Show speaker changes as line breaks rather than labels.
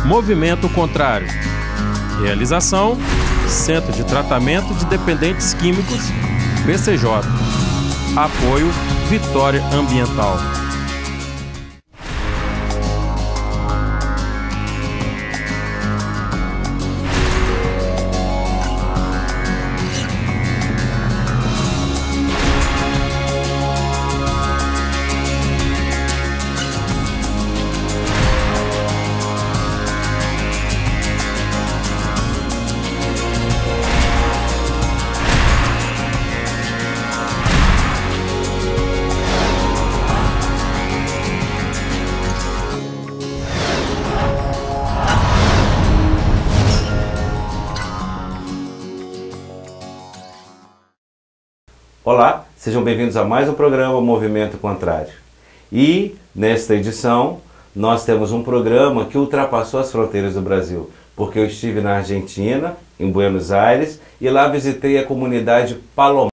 Movimento Contrário. Realização: Centro de Tratamento de Dependentes Químicos, BCJ. Apoio: Vitória Ambiental.
Olá, sejam bem-vindos a mais um programa Movimento Contrário. E, nesta edição, nós temos um programa que ultrapassou as fronteiras do Brasil, porque eu estive na Argentina, em Buenos Aires, e lá visitei a comunidade Palomar.